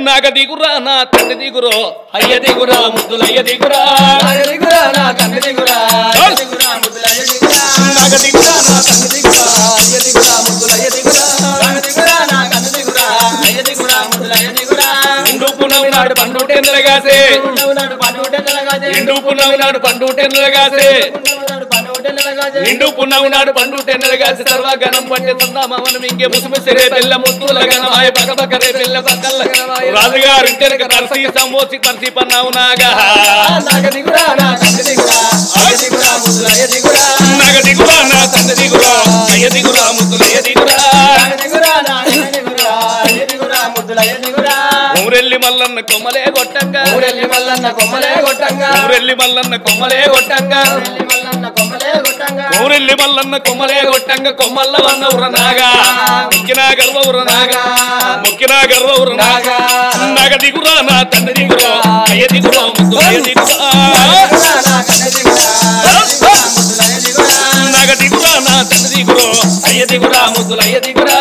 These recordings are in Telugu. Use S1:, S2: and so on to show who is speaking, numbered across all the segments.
S1: నాగ దిగురా నా తండ్రి దిగురో అయ్య దిగురా ముద్దులయ్య దిగురా
S2: నాగ దిగురా నా తండ్రి దిగురా దిగురా ముద్దులయ్య దిగురా
S1: నాగ దిగురా నా తండ్రి దిగురా
S2: అయ్య దిగురా ముద్దులయ్య దిగురా నాగ దిగురా నా తండ్రి దిగురా అయ్య దిగురా ముద్దులయ్య దిగురా
S1: నిండు పున్నమి నాడు పండు టెన్నెలగాసే
S2: నాడు పండు టెన్నెలగాసే
S1: నిండు పున్నమి నాడు పండు టెన్నెలగాసే నిండు పున్నమి నాడు పండు టెన్నెలగాసే సర్వగణం పట్టే సందామవనం ఇంకే ముసుముసిరే పిల్ల ముద్దుల గణమాయ పగపకరే పిల్ల పక్కల రాజుగారు ఇంటెనక తరసి సంబోసి తరసి పన్నావు నాగా
S2: నాగ దిగురా నా తండ్రి దిగురా అయ్య దిగురా ముద్దులయ్య దిగురా
S1: నాగ దిగురా నా తండ్రి దిగురా అయ్య దిగురా ముద్దులయ్య దిగురా
S2: నాగ దిగురా నా తండ్రి దిగురా అయ్య దిగురా ముద్దులయ్య దిగురా
S1: ఊరెల్లి మల్లన్న కొమ్మలే కొట్టంగా
S2: ఊరెల్లి మల్లన్న కొమ్మలే కొట్టంగా
S1: ఊరెల్లి మల్లన్న కొమ్మలే కొట్టంగా
S2: ఊరెల్లి మల్లన్న కొమ్మలే కొట్టంగా
S1: ఊరెల్లి మల్లన్న కొమ్మలే కొట్టంగా కొమ్మల్ల వన్న ఉరనాగా ముక్కినా గర్వ ఉరనాగా ముక్కినా గర్వ ఉరనాగా నాగ దిగురా నా తండ్రి దిగురా అయ్య దిగురా ముద్దులయ్య దిగురా నాగ దిగురా నా తండ్రి దిగురా అయ్య దిగురా ముద్దులయ్య దిగురా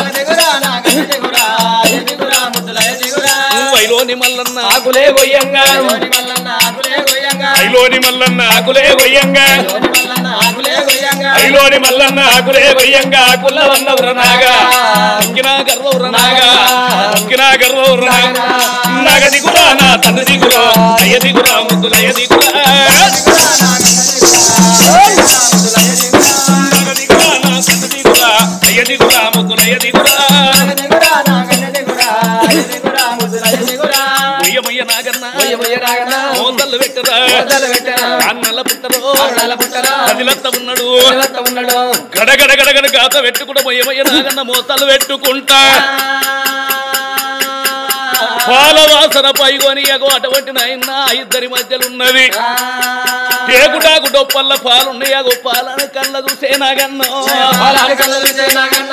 S1: వైలోని మల్లన్న ఆకులే గొయ్యంగా ఐలోని మల్లన్న ఆకులే గొయ్యంగా ఐలోని మల్లన్న ఆకులే గొయ్యంగా ఆకుల వన్న ఉరనాగా ముక్కినా గర్వ ఉరనాగా ముక్కినా గర్వ ఉరనాగా నాగ దిగురా నా తండ్రి దిగురా అయ్య దిగురా ముద్దులయ్య దిగురా నాగ దిగురా నా తండ్రి దిగురా అయ్య దిగురా ముద్దులయ్య దిగురా ఉయ్యమయ్య నాగన్న మోతలు పెట్టరా అన్నల పుట్టరో అదిలత్త ఉన్నాడు గడగడ గడగడ గాత పెట్టుకుంటా ఉయ్యమయ్య నాగన్న మోతలు పెట్టుకుంటా పాల వాసన పైగొని ఎగో అటువంటి నాయన ఇద్దరి మధ్యలున్నది టేకుటాకు డొప్పల్ల పాలున్నాయి అగో పాలను కళ్ళ చూసే నాగన్న పాలను కళ్ళ చూసే నాగన్న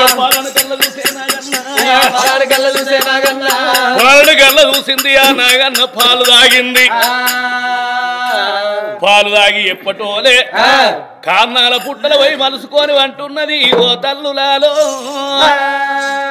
S1: పాలను కళ్ళ చూసింది ఆ నాగన్న పాలు తాగింది పాలు తాగి ఎప్పటోలే కాన్నాల పుట్టల పోయి మలుసుకొని అంటున్నది ఓ తల్లులాలో